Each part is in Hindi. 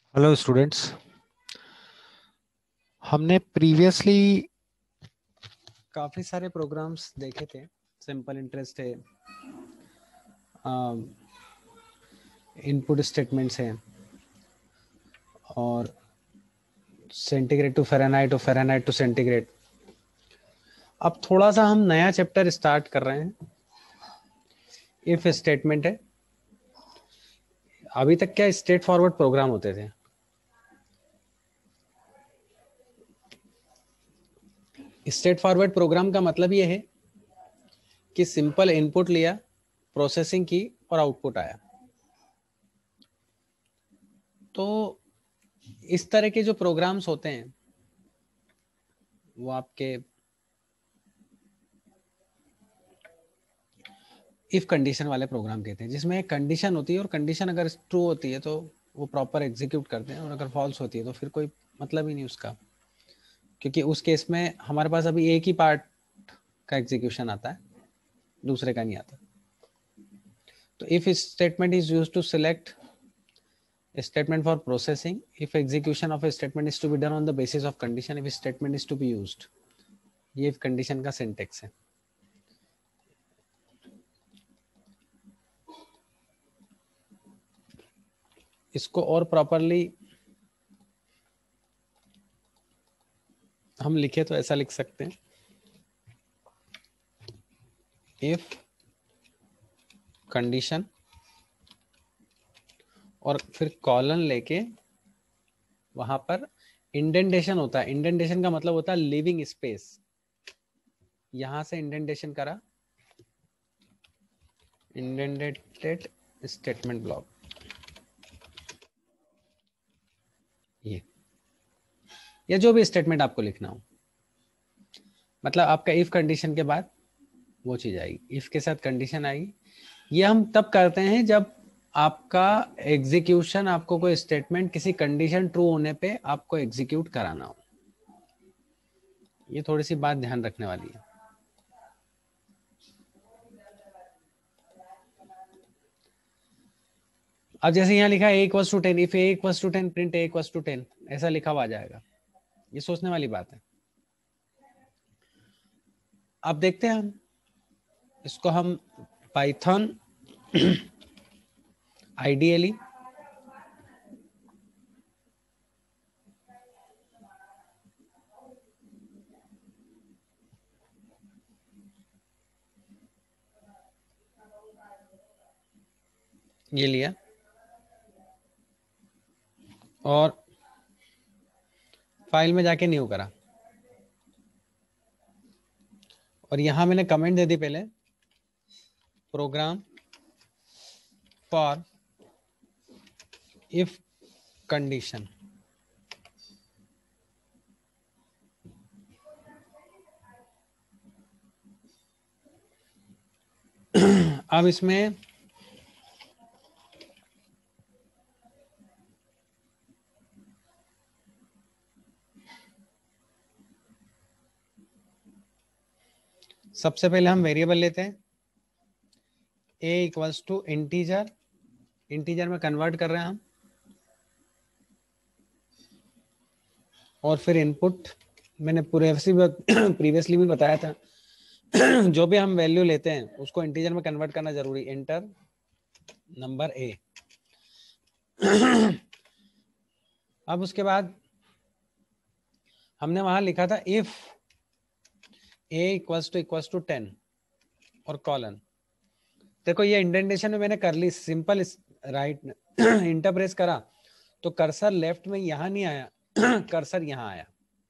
Hello students. हमने प्रीवियसली काफ़ी सारे प्रोग्राम्स देखे थे। सिंपल इंटरेस्ट है, इनपुट स्टेटमेंट्स हैं, और सेंटीग्रेड टू फ़ारेनहाइट और फ़ारेनहाइट टू सेंटीग्रेड। अब थोड़ा सा हम नया चैप्टर स्टार्ट कर रहे हैं। इफ स्टेटमेंट है। अभी तक क्या स्ट्रेट फॉरवर्ड प्रोग्राम होते थे। स्ट्रेट फॉरवर्ड प्रोग्राम का मतलब ये है कि सिंपल इनपुट लिया, प्रोसेसिंग की और आउटपुट आया। तो इस तरह के जो प्रोग्राम्स होते हैं वो आपके इफ कंडीशन वाले प्रोग्राम कहते हैं, जिसमें एक कंडीशन होती है और कंडीशन अगर ट्रू होती है तो वो प्रॉपर एग्जीक्यूट करते हैं, और अगर फॉल्स होती है तो फिर कोई मतलब ही नहीं उसका, क्योंकि उस केस में हमारे पास अभी एक ही पार्ट का एग्जीक्यूशन आता है, दूसरे का नहीं आता। तो if statement is used to select statement for processing. If execution of a statement is to be done on the basis of condition, if statement is to be used, ये if condition का syntax है। इसको और प्रॉपरली हम लिखे तो ऐसा लिख सकते हैं, इफ कंडीशन और फिर कॉलन लेके वहां पर इंडेंटेशन होता है। इंडेंटेशन का मतलब होता है लिविंग स्पेस। यहां से इंडेंटेशन करा, इंडेंटेड स्टेटमेंट ब्लॉक। ये या जो भी स्टेटमेंट आपको लिखना हो, मतलब आपका इफ कंडीशन के बाद वो चीज आएगी, इफ के साथ कंडीशन आएगी। ये हम तब करते हैं जब आपका एग्जीक्यूशन, आपको कोई स्टेटमेंट किसी कंडीशन ट्रू होने पे आपको एग्जीक्यूट कराना हो। ये थोड़ी सी बात ध्यान रखने वाली है। अब जैसे यहाँ लिखा है a = 10, if a = 10 print a = 10, ऐसा लिखा हुआ आ जाएगा। ये सोचने वाली बात है। अब देखते हैं हम इसको, हम पाइथन आइडियली ये लिया और फाइल में जाके न्यू करा, और यहां मैंने कमेंट दे दी पहले, प्रोग्राम फॉर इफ कंडीशन। अब इसमें सबसे पहले हम वेरिएबल लेते हैं, a = इंटीजर। इंटीजर में कन्वर्ट कर रहे हैं हम, और फिर इनपुट मैंने प्रीवियसली भी बताया था जो भी हम वैल्यू लेते हैं उसको इंटीजर में कन्वर्ट करना जरूरी। Enter number a। अब उसके बाद हमने वहां लिखा था इफ a = 10 और कॉलन। देखो ये इंडेंटेशन में मैंने कर ली, सिंपल राइट इंटर प्रेस करा तो कर्सर लेफ्ट में यहां नहीं आया कर्सर यहां आया।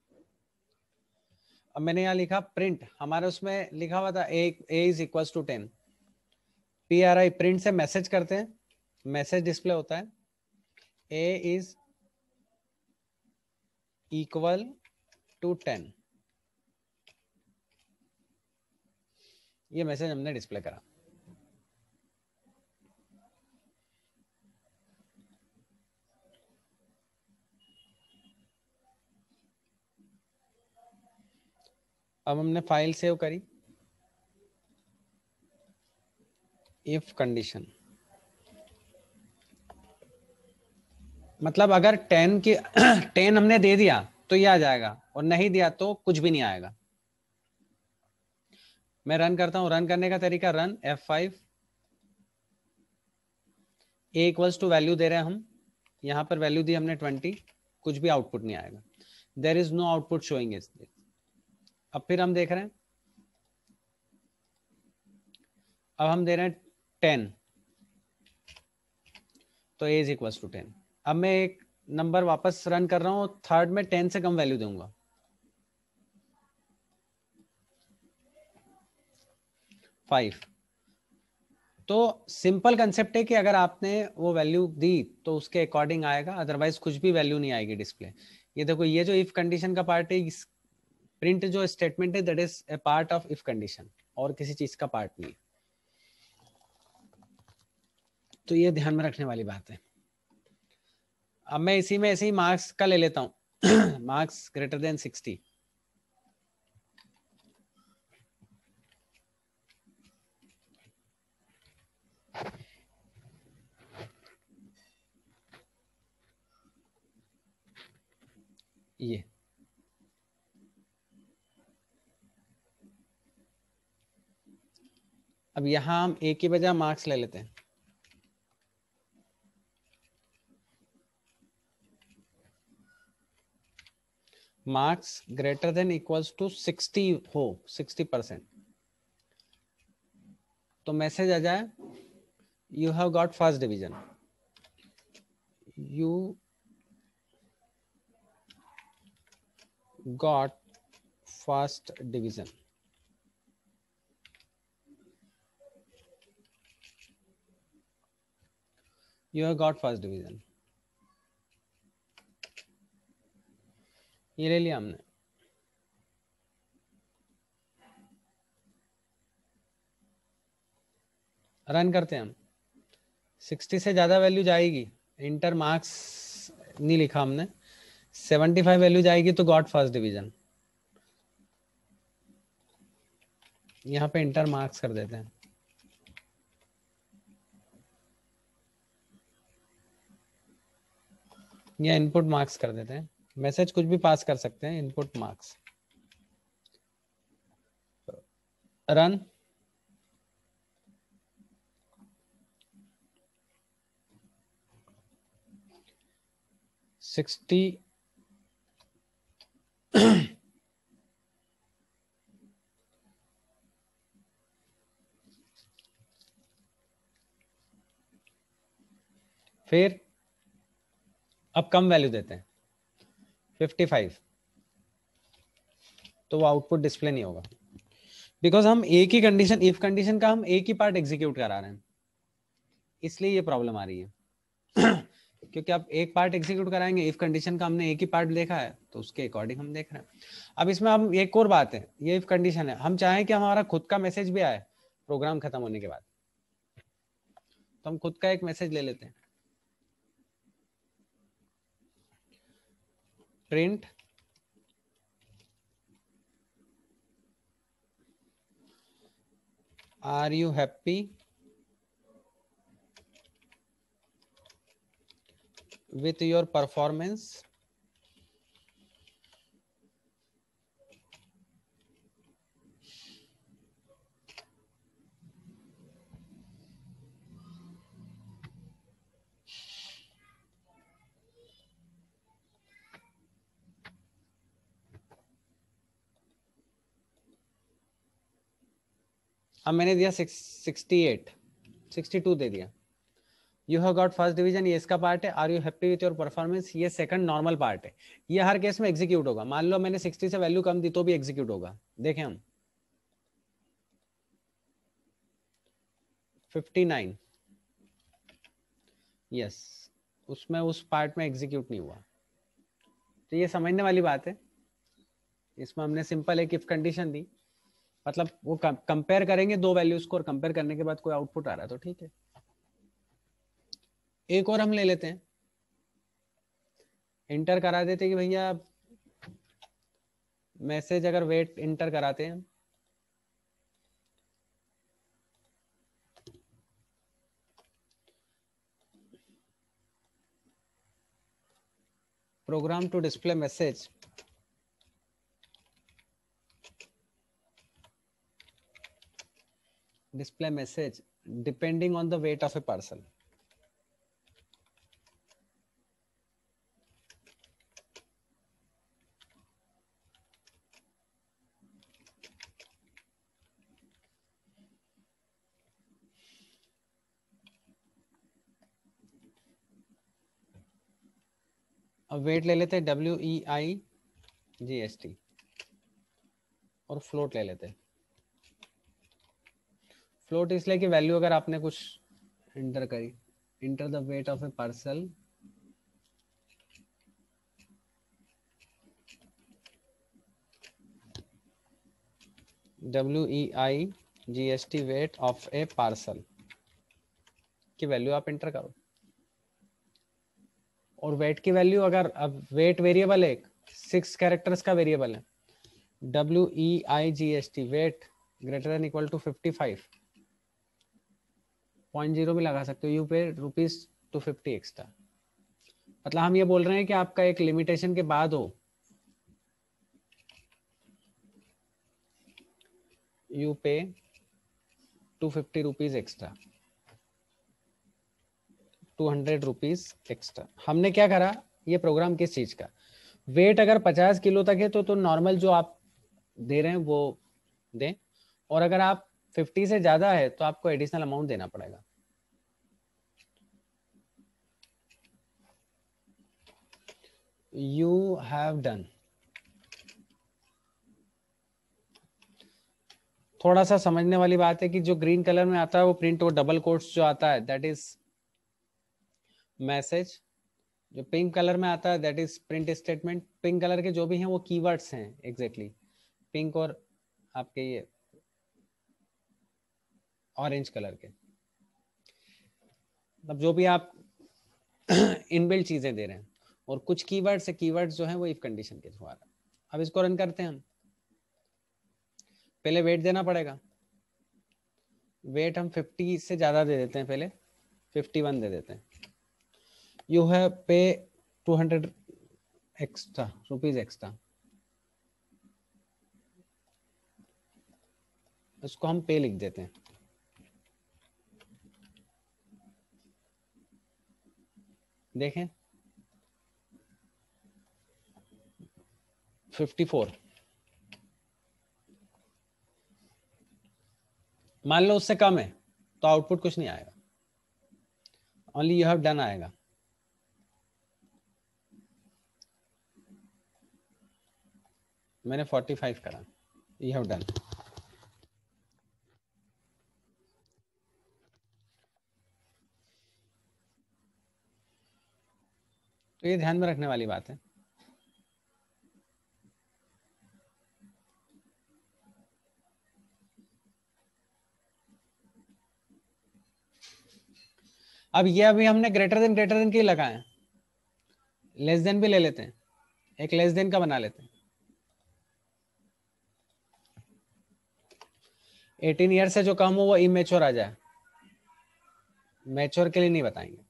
अब मैंने यहाँ लिखा प्रिंट, हमारे उसमें लिखा हुआ था a = 10। PRI प्रिंट से मैसेज करते हैं, मैसेज डिस्प्ले होता है a = 10। ये मैसेज हमने डिस्प्ले करा। अब हमने फाइल सेव करी, इफ कंडीशन मतलब अगर 10 की 10 हमने दे दिया तो ये आ जाएगा, और नहीं दिया तो कुछ भी नहीं आएगा। मैं रन करता हूं। रन करने का तरीका, run F5, a equals to value दे रहे हैं हम, यहां पर वैल्यू दी हमने 20, कुछ भी आउटपुट नहीं आएगा। There is no output showing is. अब फिर हम देख रहे हैं, अब हम दे रहे हैं 10, तो a इज इक्वल्स टू 10। अब मैं एक नंबर वापस रन कर रहा हूं, थर्ड में 10 से कम वैल्यू दूंगा, 5। तो सिंपल कंसेप्ट है कि अगर आपने वो वैल्यू दी तो उसके अकॉर्डिंग आएगा, अदरवाइज कुछ भी वैल्यू नहीं आएगी डिस्प्ले। ये देखो, ये जो इफ कंडीशन का पार्ट है, प्रिंट जो स्टेटमेंट है, that is a part of if condition, और किसी चीज का पार्ट नहीं। तो ये ध्यान में रखने वाली बात है। अब मैं इसी में ऐसे ही मार्क्स का ले लेता हूं मार्क्स ग्रेटर देन 60। ये अब यहां हम एक ही बजाय मार्क्स ले लेते हैं। Marks greater than equals to 60 हो, 60%, तो मैसेज आ जाए, you have got first division, you got first division. You have got first division, ये ले लिया हमने। रन करते हैं हम, 60 से ज्यादा वैल्यू जाएगी, इंटर मार्क्स नहीं लिखा हमने, 75 वैल्यू जाएगी तो गॉट फर्स्ट डिवीजन, यहाँ पे इंटर मार्क्स कर देते हैं। या इनपुट मार्क्स कर देते हैं, मैसेज कुछ भी पास कर सकते हैं, इनपुट मार्क्स। रन। सिक्सटी फिर अब कम वैल्यू देते हैं, 55, तो वो आउटपुट डिस्प्ले नहीं होगा, बिकॉज हम एक ही कंडीशन, इफ कंडीशन का हम एक ही पार्ट एग्जीक्यूट करा रहे हैं, इसलिए ये प्रॉब्लम आ रही है। क्योंकि आप एक पार्ट एग्जीक्यूट कराएंगे, इफ कंडीशन का हमने एक ही पार्ट देखा है, तो उसके अकॉर्डिंग हम देख रहे हैं। अब इसमें हम एक और बात है, ये इफ कंडीशन है, हम चाहें कि हमारा खुद का मैसेज भी आए प्रोग्राम खत्म होने के बाद, तो हम खुद का एक मैसेज ले लेते हैं, print are you happy with your performance अब मैंने दिया 68, 62 दे दिया। You have got first division, ये इसका पार्ट है। Are you happy with your performance, ये सेकंड नॉर्मल पार्ट है। ये हर केस में एग्जीक्यूट होगा, मान लो मैंने 60 से वैल्यू कम दी तो भी एग्जीक्यूट होगा। देखें हम 59, यस, उसमें उस पार्ट में एग्जीक्यूट नहीं हुआ। तो ये समझने वाली बात है, इसमें हमने सिंपल एक इफ कंडीशन दी, मतलब वो कंपेयर करेंगे दो वैल्यूज को, और कंपेयर करने के बाद कोई आउटपुट आ रहा है तो ठीक है। एक और हम ले लेते हैं, इंटर करा देते कि भैया मैसेज, अगर वेट इंटर कराते हैं, program to display message depending on the weight of a parcel. अब वेट ले लेते हैं WEIGST और फ्लोट ले लेते हैं. फ्लोट इसलिए कि वैल्यू अगर आपने कुछ इंटर करी, enter the weight of a parcel WEIGST weight of a parcel की वैल्यू आप इंटर करो. और वेट की वैल्यू अगर अब वेट वेरिएबल है, 6 कैरेक्टर्स का वेरिएबल है, WEIGST weight greater than equal to 55, 0.0 भी लगा सकते हो, यू पे ₹250 एक्स्ट्रा. मतलब हम ये बोल रहे हैं कि आपका एक लिमिटेशन के बाद हो, यू पे ₹250 एक्स्ट्रा, ₹200 एक्स्ट्रा. हमने क्या करा, ये प्रोग्राम किस चीज का, वेट अगर 50 किलो तक है तो नॉर्मल जो आप दे रहे हैं वो दें, और अगर आप 50 से ज्यादा है तो आपको एडिशनल अमाउंट देना पड़ेगा. You have done. थोड़ा सा समझने वाली बात है कि जो ग्रीन कलर में आता है वो प्रिंट, वो डबल कोट्स जो आता है दैट इज मैसेज. जो पिंक कलर में आता है that is print statement. Pink colour के जो भी हैं वो कीवर्ड्स हैं एग्जैक्टली. पिंक और आपके ये ऑरेंज कलर के, मतलब जो भी आप इनबिल्ट चीजें दे रहे हैं, और कुछ कीवर्ड्स है, कीवर्ड्स जो है वो इफ कंडीशन के थ्रू आ रहा है. अब इसको रन करते हैं हम. पहले वेट देना पड़ेगा. वेट हम 50 से ज्यादा दे देते हैं, पहले 51 दे देते हैं. यू हैव पे 200 एक्स्ट्रा रुपीज एक्स्ट्रा. इसको हम पे लिख देते हैं. देखें 54. मान लो उससे कम है तो आउटपुट कुछ नहीं आएगा, ओनली यू हैव डन आएगा. मैंने 45 करा, यू हैव डन. तो ये ध्यान में रखने वाली बात है. अब ये अभी हमने ग्रेटर देन के लगाए, लेस देन भी ले लेते हैं, एक लेस देन का बना लेते हैं. 18 ईयर से जो कम हो वो इमेच्योर आ जाए, मैच्योर के लिए नहीं बताएंगे.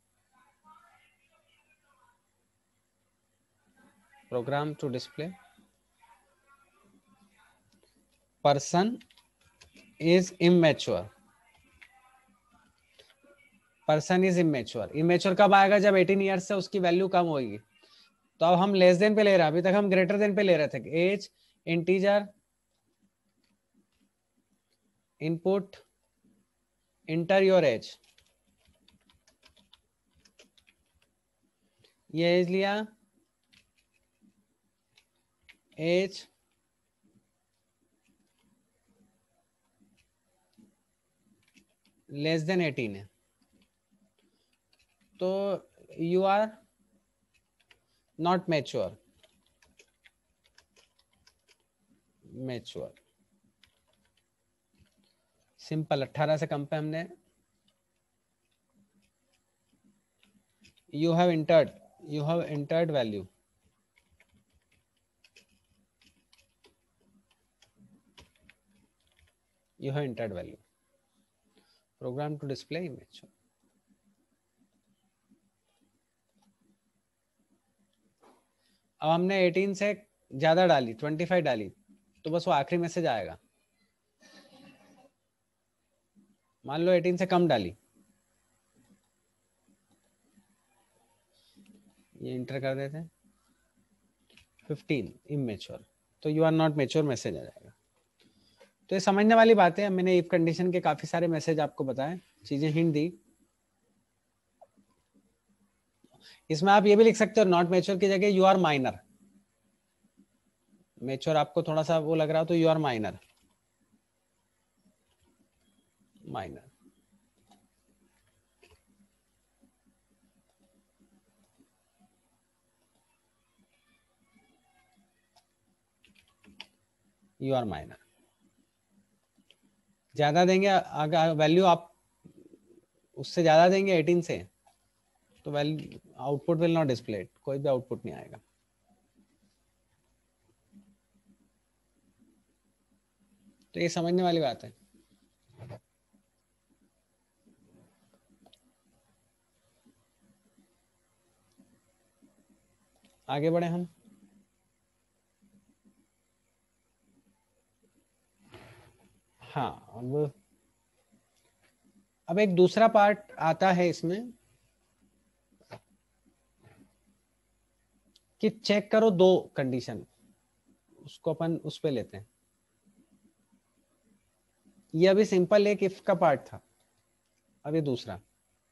Program to display person is immature. Person is immature. Immature कब आएगा, जब 18 ईयर्स से उसकी वैल्यू कम होगी. तो अब हम लेस देन पे ले रहे हैं, अभी तक हम ग्रेटर देन पे ले रहे थे. Age integer, input, enter your age. ये एज लिया, एज लेस देन 18 है, तो you are not mature. Mature simple. 18 से कम पे हमने you have entered value. You have entered value. Program to display image. अब हमने 18 से ज्यादा डाली, 25 डाली, तो बस वो आखिरी मैसेज आएगा। मान लो 18 से कम डाली, ये इंटर कर देते हैं 15 इमेच्योर, तो you are not mature message आ जाएगा। तो ये समझने वाली बात है। मैंने इफ कंडीशन के काफी सारे मैसेज आपको बताए, चीजें हिंट दी। इसमें आप ये भी लिख सकते हो नॉट मेच्योर की जगह यू आर माइनर। मेच्योर आपको थोड़ा सा वो लग रहा हो तो you are minor, minor. You are minor ज्यादा देंगे, अगर वैल्यू आप उससे ज्यादा देंगे 18 से, तो value output will not display, कोई भी आउटपुट नहीं आएगा। तो ये समझने वाली बात है। आगे बढ़े हम। हाँ, अब एक दूसरा पार्ट आता है इसमें कि चेक करो दो कंडीशन, उसको अपन उस पे लेते हैं। ये अभी सिंपल एक इफ का पार्ट था, अब ये दूसरा,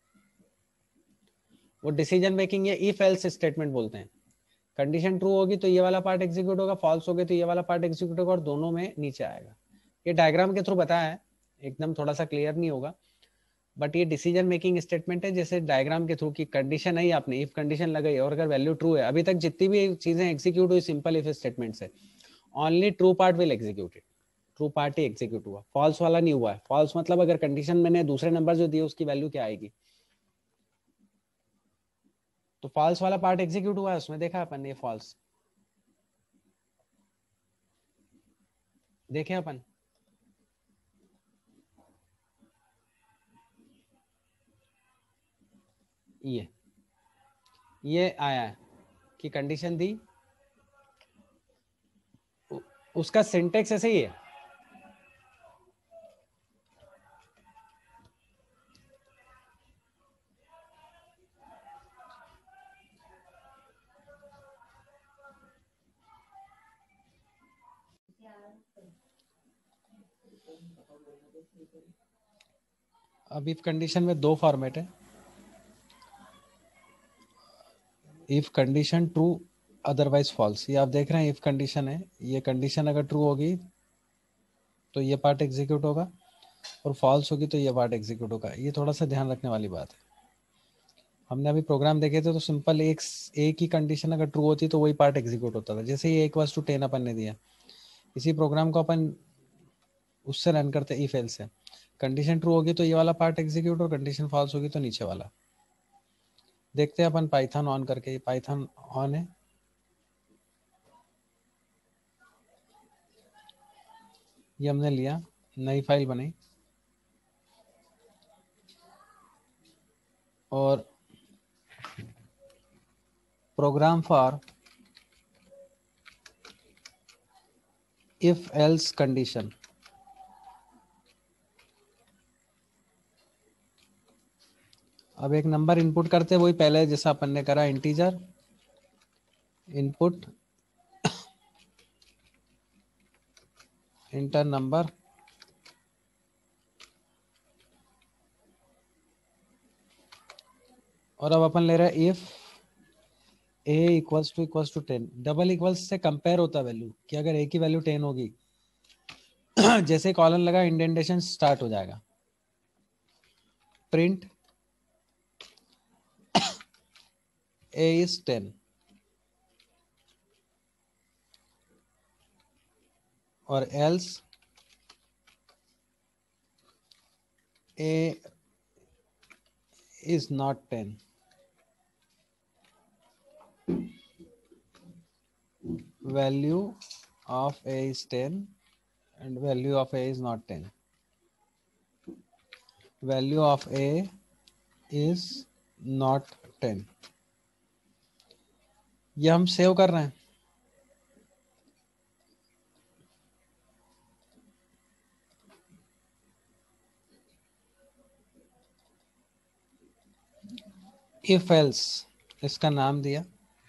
वो डिसीजन मेकिंग या इफ एल्स स्टेटमेंट बोलते हैं। कंडीशन ट्रू होगी तो ये वाला पार्ट एग्जीक्यूट होगा, फॉल्स होगी तो ये वाला पार्ट एग्जीक्यूट होगा, और दोनों में नीचे आएगा। ये डायग्राम के थ्रू बताया है, एकदम थोड़ा सा क्लियर नहीं होगा, बट ये डिसीजन मेकिंग स्टेटमेंट है। जैसे डायग्राम के थ्रू की कंडीशन है, आपने इफ कंडीशन लगाई और अगर वैल्यू ट्रू है, अभी तक जितनी भी चीजें एग्जीक्यूट हुई सिंपल इफ स्टेटमेंट से, only true part will executed, true part ही एग्जीक्यूट हुआ, फॉल्स वाला नहीं हुआ है। फॉल्स मतलब अगर कंडीशन मैंने दूसरे नंबर जो दिए उसकी वैल्यू क्या आएगी, तो फॉल्स वाला पार्ट एग्जीक्यूट हुआ है, उसमें देखा अपन ने फॉल्स, देखे अपन। ये आया है कि कंडीशन दी, उसका सिंटेक्स ऐसे ही है। अब इफ कंडीशन में दो फॉर्मेट है, if condition true otherwise false. ये आप देख रहे हैं इफ कंडीशन है, ये कंडीशन अगर ट्रू होगी तो ये पार्ट एग्जीक्यूट होगा, और फॉल्स होगी तो ये पार्ट एग्जीक्यूट होगा। ये थोड़ा सा ध्यान रखने वाली बात है। हमने अभी प्रोग्राम देखे थे तो सिंपल एक ही कंडीशन अगर ट्रू होती तो वही पार्ट एग्जीक्यूट होता था। जैसे ये इक्वल्स टू 10 अपन ने दिया, इसी प्रोग्राम को अपन उससे रन करते इफ एल्स से। कंडीशन ट्रू होगी तो ये वाला पार्ट एग्जीक्यूट, और कंडीशन फॉल्स होगी तो नीचे वाला। देखते हैं अपन पाइथन ऑन करके, पाइथन ऑन है। ये हमने लिया, नई फाइल बनाई और program for if else condition. अब एक नंबर इनपुट करते हैं, वही पहले जैसा अपन ने करा, इंटीजर इनपुट इंटर नंबर, और अब अपन ले रहे हैं if a equals to 10। Double equals से कंपेयर होता है वैल्यू कि अगर a की वैल्यू 10 होगी जैसे कॉलन लगा इंडेंटेशन स्टार्ट हो जाएगा। प्रिंट a इज 10 और else a is not 10। value of a is 10 and value of a is not 10। value of a is not 10। ये हम सेव कर रहे हैं। इफ एल्स इसका नाम दिया,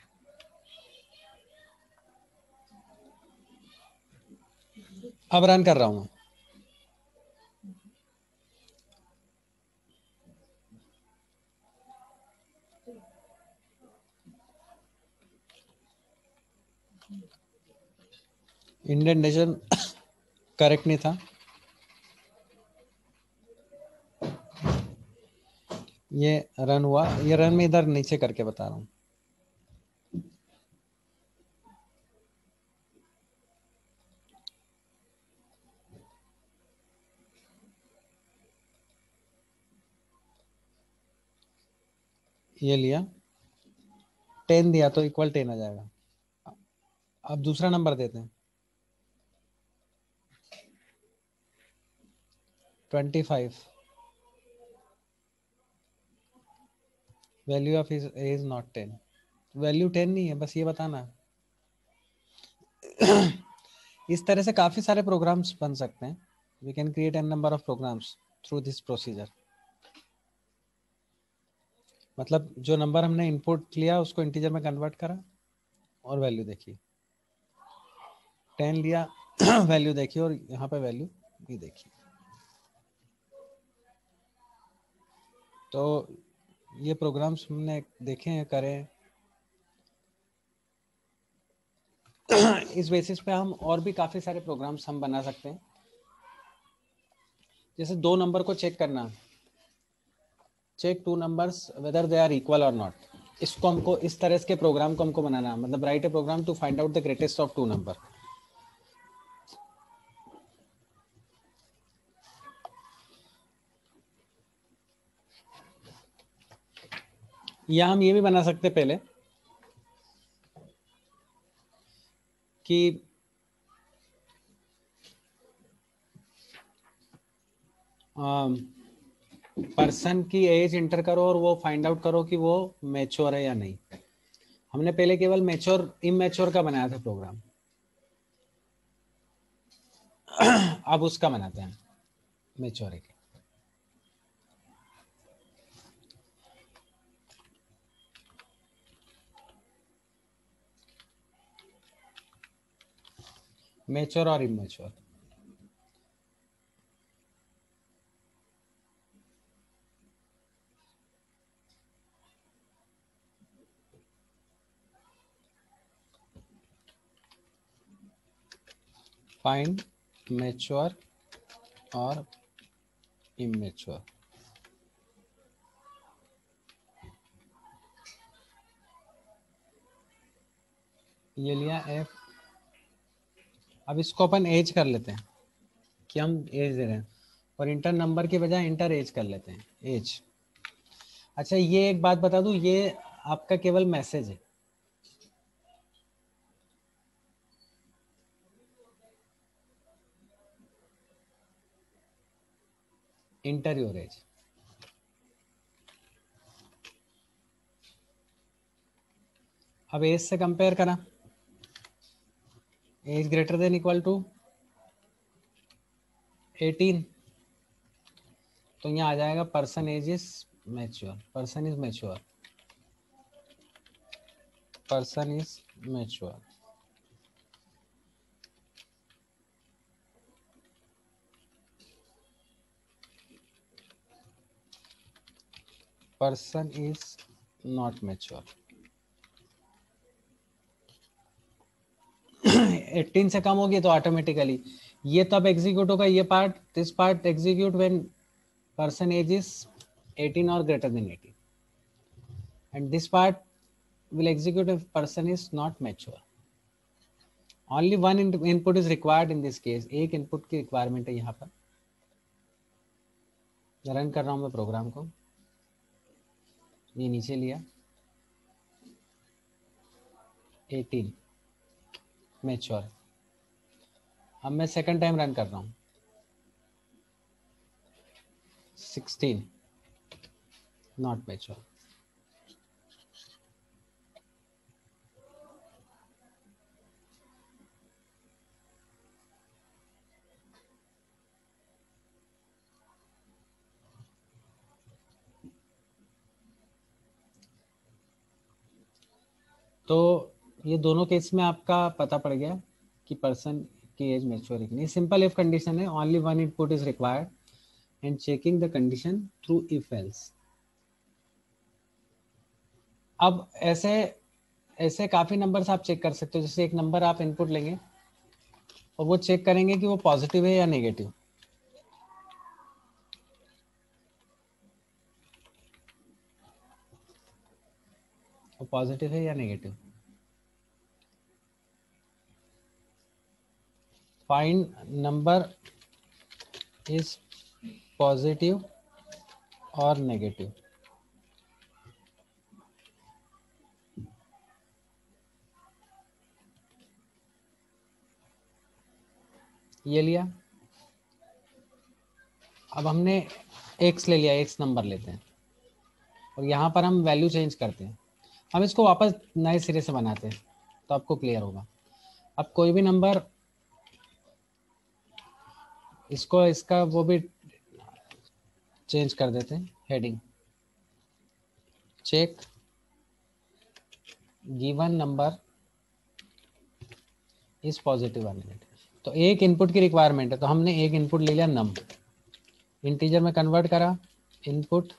अब रन कर रहा हूं। इंडेंटेशन करेक्ट नहीं था, ये रन हुआ। ये रन में इधर नीचे करके बता रहा हूं। ये लिया 10 दिया तो इक्वल 10 आ जाएगा। अब दूसरा नंबर देते हैं 25। Value of is not 10, value 10 नहीं है, बस ये बताना। इस तरह से काफी सारे प्रोग्राम्स बन सकते हैं। We can create an number of programs through this procedure. मतलब जो नंबर हमने इनपुट लिया उसको इंटीजर में कन्वर्ट करा और वैल्यू देखी। 10 लिया वैल्यू देखी और यहाँ पे वैल्यू भी देखी। तो ये प्रोग्राम्स हमने देखे हैं, करें। इस बेसिस पे हम और भी काफी सारे प्रोग्राम्स हम बना सकते हैं। जैसे दो नंबर को चेक करना, check two numbers whether they are equal और नॉट। इसको हमको इस तरह के प्रोग्राम को हमको बनाना, मतलब write a program to find out the greatest of two number. या हम ये भी बना सकते पहले कि पर्सन की एज इंटर करो और वो फाइंड आउट करो कि वो मैच्योर है या नहीं। हमने पहले केवल मैच्योर इमैच्योर का बनाया था प्रोग्राम, अब उसका बनाते हैं मैच्योरिटी। मैच्योर और इमैच्योर। फाइंड मैच्योर और इमैच्योर। ये लिया एफ। अब इसको अपन एज कर लेते हैं कि हम एज दे रहे हैं, और इंटर नंबर के बजाय इंटर एज कर लेते हैं, एज। अच्छा ये एक बात बता दूं, ये आपका केवल मैसेज है। Enter your age. अब एज से कंपेयर करा, age greater than equal to 18, तो यहाँ आ जाएगा person age is mature, person is mature, person is mature. Person is not mature. 18 से कम होगी तो ऑटोमेटिकली ये तब एग्जीक्यूट होगा, ये part, this part execute when person age is 18 or greater than 18, and this part will execute if person is not mature. Only one input is required in this case, एक इनपुट की रिक्वायरमेंट है यहाँ पर। रन कर रहा हूँ मैं प्रोग्राम को, ये नीचे लिया 18 मैच्योर। अब मैं सेकंड टाइम रन कर रहा हूँ 16 नॉट मैच्योर। तो ये दोनों केस में आपका पता पड़ गया कि पर्सन की एज मैच्योर है कि नहीं। सिंपल इफ कंडीशन है, only one input is required and checking the condition through if else. अब ऐसे ऐसे काफी नंबर्स आप चेक कर सकते हो। जैसे एक नंबर आप इनपुट लेंगे और वो चेक करेंगे कि वो पॉजिटिव है या नेगेटिव। वो पॉजिटिव है या negative. Find number is positive और नेगेटिव। ये लिया। अब हमने x ले लिया, x नंबर लेते हैं और यहाँ पर हम वैल्यू चेंज करते हैं। हम इसको वापस नए सिरे से बनाते हैं तो आपको क्लियर होगा। अब कोई भी नंबर, इसको इसका वो भी चेंज कर देते हैं, heading check given number is positive और नेगेटिव। तो एक इनपुट की रिक्वायरमेंट है, तो हमने एक इनपुट ले लिया नम, इंटीजर में कन्वर्ट करा, इनपुट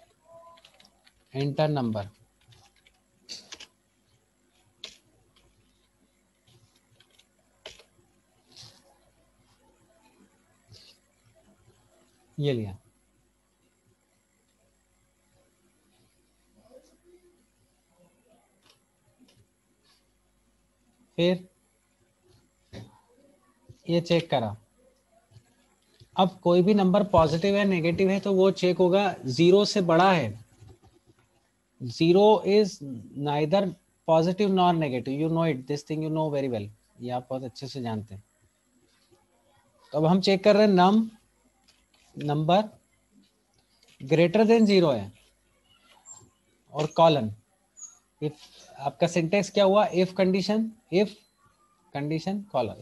एंटर नंबर। ये लिया। फिर ये चेक करा। अब कोई भी नंबर पॉजिटिव है नेगेटिव है तो वो चेक होगा, जीरो से बड़ा है। Zero is neither positive nor negative, you know it, this thing you know very well, ये आप बहुत अच्छे से जानते हैं। तो अब हम चेक कर रहे हैं num number greater than zero है और कॉलन। इफ आपका सिंटेक्स क्या हुआ, इफ कंडीशन कॉलन।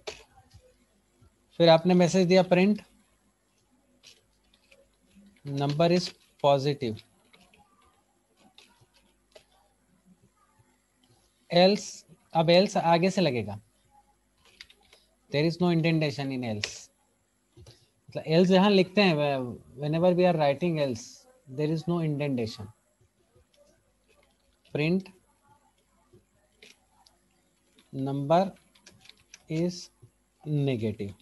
फिर आपने मैसेज दिया print number is positive else. अब एल्स आगे से लगेगा, there is no indentation in else. मतलब एल्स जहां लिखते हैं, whenever we are writing else there is no indentation. Print number is negative.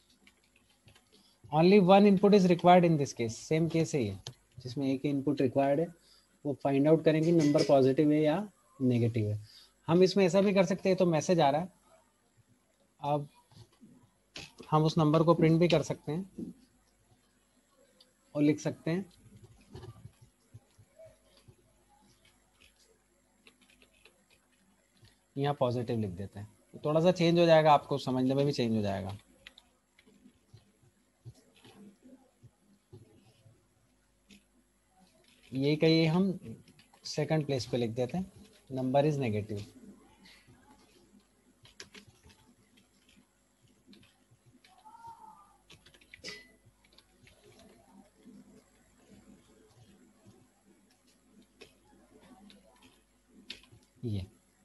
Only one input is required in this case. Same case है ये, जिसमें एक ही इनपुट रिक्वायर्ड है। वो फाइंड आउट करेंगे नंबर पॉजिटिव है या नेगेटिव है। हम इसमें ऐसा भी कर सकते हैं, तो मैसेज आ रहा है, अब हम उस नंबर को प्रिंट भी कर सकते हैं और लिख सकते हैं यहाँ पॉजिटिव लिख देते हैं। तो थोड़ा सा चेंज हो जाएगा, आपको समझने में भी चेंज हो जाएगा। यही कहिए हम सेकंड प्लेस पे लिख देते हैं नंबर इज नेगेटिव। ये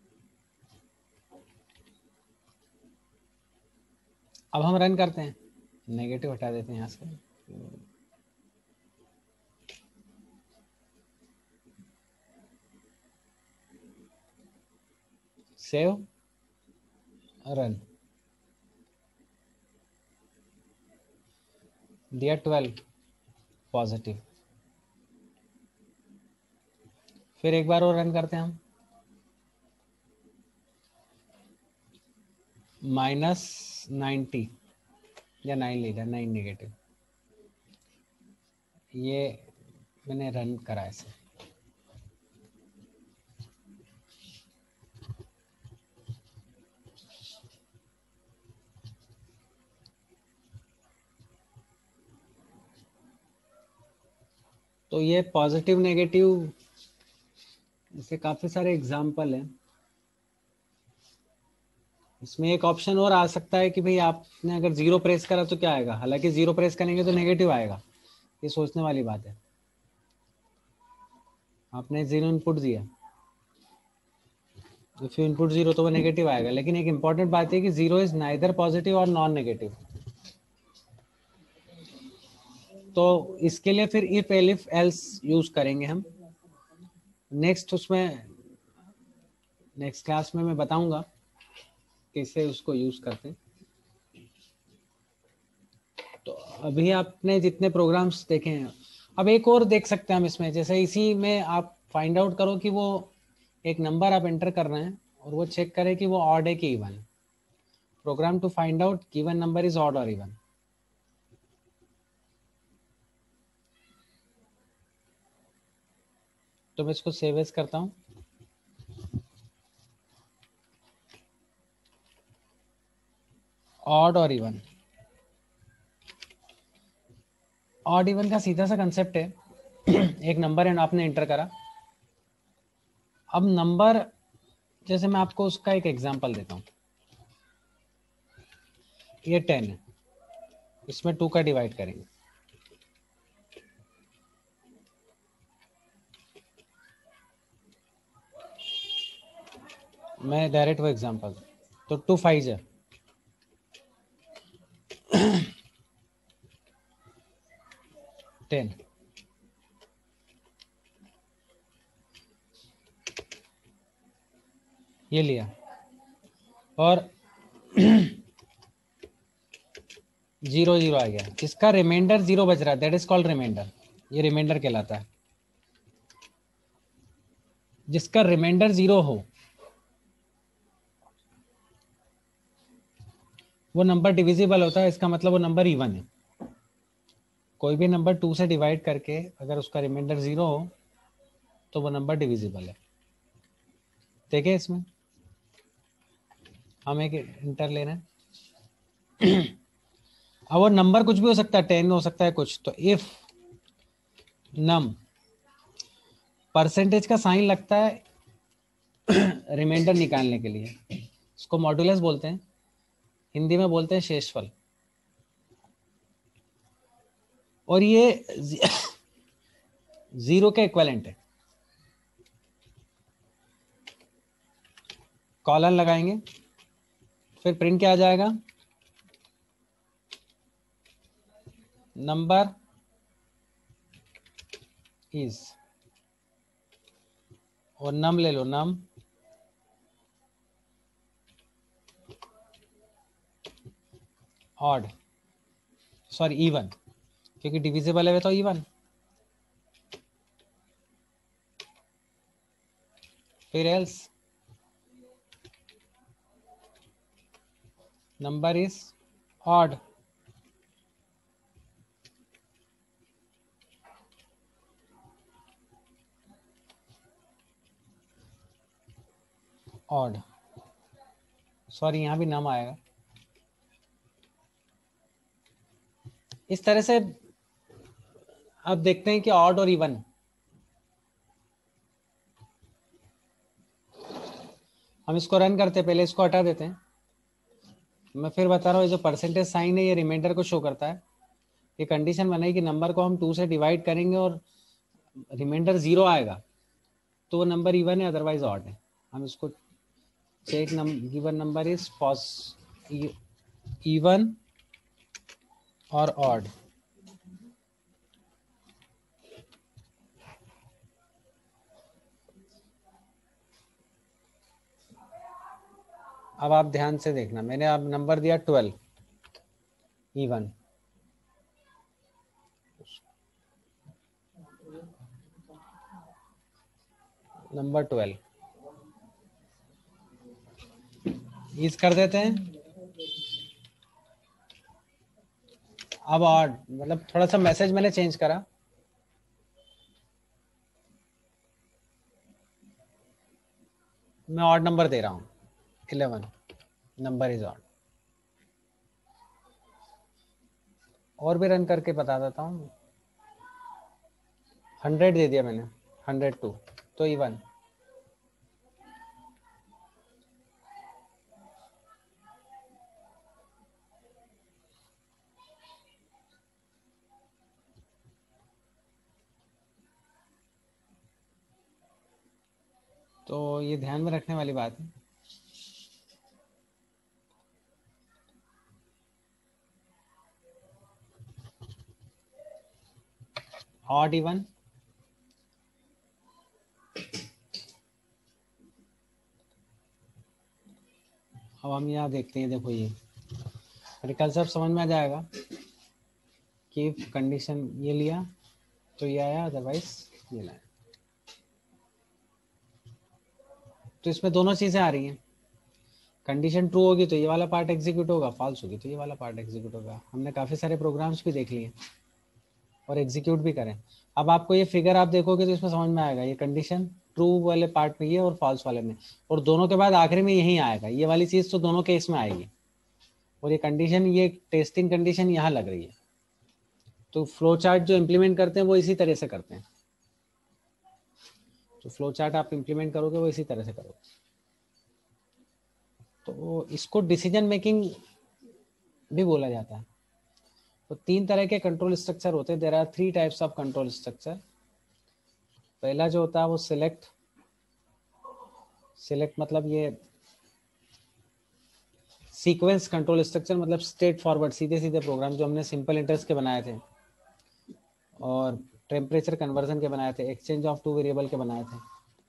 अब हम रन करते हैं, नेगेटिव हटा देते हैं यहाँ से। सेव रन, दिया 12 पॉजिटिव। फिर एक बार और रन करते हैं हम, -90 या 9 ले लिया, 9 नेगेटिव। ये मैंने रन करा ऐसे। तो ये पॉजिटिव नेगेटिव, इसके काफी सारे एग्जाम्पल हैं। इसमें एक ऑप्शन और आ सकता है कि भाई आपने अगर जीरो प्रेस करा तो क्या आएगा। हालांकि जीरो प्रेस करेंगे तो नेगेटिव आएगा, ये सोचने वाली बात है। आपने जीरो इनपुट दिया, इफ यू इनपुट जीरो तो वो नेगेटिव आएगा, लेकिन एक इंपॉर्टेंट बात है कि जीरो इज नाइदर पॉजिटिव और नॉन नेगेटिव। तो इसके लिए फिर इफ एलिफ एल्स यूज करेंगे हम नेक्स्ट, उसमें नेक्स्ट क्लास में मैं बताऊंगा कैसे उसको यूज करते हैं। तो अभी आपने जितने प्रोग्राम्स देखे हैं, अब एक और देख सकते हैं हम इसमें, जैसे इसी में आप फाइंड आउट करो कि वो एक नंबर आप एंटर कर रहे हैं और वो चेक करें कि वो ऑड है कि even. Program to find out given number is odd और इवन। तो मैं इसको सेव एज करता हूँ। ऑड और इवन, ऑड इवन का सीधा सा कंसेप्ट है एक नंबर है, आपने एंटर करा। अब नंबर, जैसे मैं आपको उसका एक एग्जांपल देता हूँ, ये 10 है, इसमें 2 का डिवाइड करेंगे। मैं डायरेक्ट वो एग्जांपल, तो 2 5 है 10, ये लिया और 0 0 आ गया, इसका रिमाइंडर 0 बच रहा है, दैट इज कॉल्ड रिमाइंडर। ये रिमाइंडर कहलाता है। जिसका रिमाइंडर 0 हो वो नंबर डिविजिबल होता है, इसका मतलब वो नंबर इवन है। कोई भी नंबर 2 से डिवाइड करके अगर उसका रिमाइंडर 0 हो तो वो नंबर डिविजिबल है। देखिए इसमें हम एक इंटर ले रहे हैं अब वो नंबर कुछ भी हो सकता है, 10 हो सकता है कुछ। तो इफ नम, परसेंटेज का साइन लगता है रिमाइंडर निकालने के लिए, इसको मॉड्यूलस बोलते हैं, हिंदी में बोलते हैं शेषफल। और ये 0 के इक्विवेलेंट है। कॉलन लगाएंगे, फिर प्रिंट क्या आ जाएगा, नंबर इज, और नम ले लो, नम ऑड, सॉरी इवन, क्योंकि डिविजिबल है तो इवन। फिर else number is odd, odd, sorry यहां भी नम आएगा। इस तरह से अब देखते हैं कि ऑड और इवन, हम इसको रन करते हैं, पहले इसको हटा देते हैं। मैं फिर बता रहा हूँ, ये जो परसेंटेज साइन है ये रिमाइंडर को शो करता है। ये कंडीशन बनाई कि नंबर को हम 2 से डिवाइड करेंगे और रिमाइंडर 0 आएगा तो वो नंबर इवन है, अदरवाइज ऑड है। हम इसको check given number is even और ऑड। अब आप ध्यान से देखना, मैंने अब नंबर दिया 12 इवन, नंबर 12 इज कर देते हैं। अब ऑड, मतलब थोड़ा सा मैसेज मैंने चेंज करा, मैं ऑड नंबर दे रहा हूँ 11, नंबर इज ऑड। और भी रन करके बता देता हूँ, 100 दे दिया मैंने, 102 तो इवन। तो ये ध्यान में रखने वाली बात है। ऑड इवन, अब हम यहाँ देखते हैं, देखो ये मेरे ख्याल से अब समझ में आ जाएगा कि कंडीशन ये लिया तो ये आया, अदरवाइज ये लाया। तो इसमें दोनों चीजें आ रही हैं, कंडीशन ट्रू होगी तो ये वाला पार्ट एग्जीक्यूट होगा, फॉल्स होगी तो ये वाला पार्ट एग्जीक्यूट होगा। हमने काफी सारे प्रोग्राम्स भी देख लिए और एग्जीक्यूट भी करें। अब आपको ये फिगर आप देखोगे तो इसमें समझ में आएगा, ये कंडीशन ट्रू वाले पार्ट में ये और फॉल्स वाले में, और दोनों के बाद आखिरी में यही आएगा, ये वाली चीज तो दोनों केस में आएगी। और ये कंडीशन, ये टेस्टिंग कंडीशन यहाँ लग रही है। तो फ्लो चार्ट जो इम्प्लीमेंट करते हैं वो इसी तरह से करते हैं, जो फ्लो चार्ट आप इम्प्लीमेंट करोगे वो इसी तरह से करोगे। तो इसको डिसीजन मेकिंग भी बोला जाता है। तो 3 तरह के कंट्रोल स्ट्रक्चर होते हैं, there are 3 types of control structure. पहला जो होता है वो सिलेक्ट मतलब ये सीक्वेंस कंट्रोल स्ट्रक्चर, मतलब स्ट्रेट फॉरवर्ड सीधे सीधे प्रोग्राम जो हमने सिंपल इंटरेस्ट के बनाए थे और टेम्परेचर कन्वर्जन के बनाए थे, एक्सचेंज ऑफ 2 वेरिएबल के बनाए थे।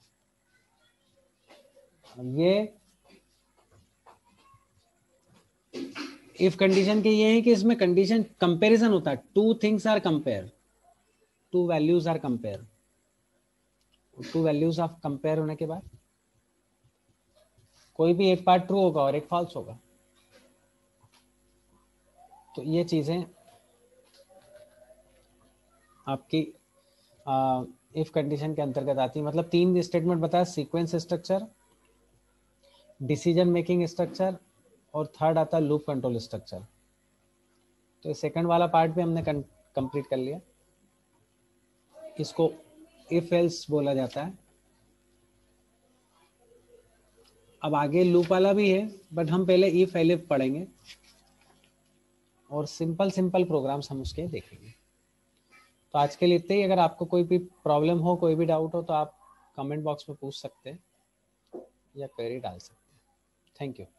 ये इफ कंडीशन के ये है कि इसमें कंडीशन कंपैरिजन होता है, 2 things are compare, 2 values are compare, 2 values of compare होने के बाद कोई भी एक पार्ट ट्रू होगा और एक फॉल्स होगा। तो ये चीजें आपकी इफ कंडीशन के अंतर्गत आती है। मतलब 3 स्टेटमेंट बताया, sequence structure, decision making structure और थर्ड आता है लूप कंट्रोल स्ट्रक्चर। तो सेकंड वाला पार्ट भी हमने कंप्लीट कर लिया। इसको इफ एल्स बोला जाता है। अब आगे लूप वाला भी है, बट हम पहले इफ एलिफ पढ़ेंगे और सिंपल प्रोग्राम्स हम उसके देखेंगे। तो आज के लिए इतना ही। अगर आपको कोई भी प्रॉब्लम हो, कोई भी डाउट हो तो आप कमेंट बॉक्स में पूछ सकते हैं या क्वेरी डाल सकते हैं। Thank you.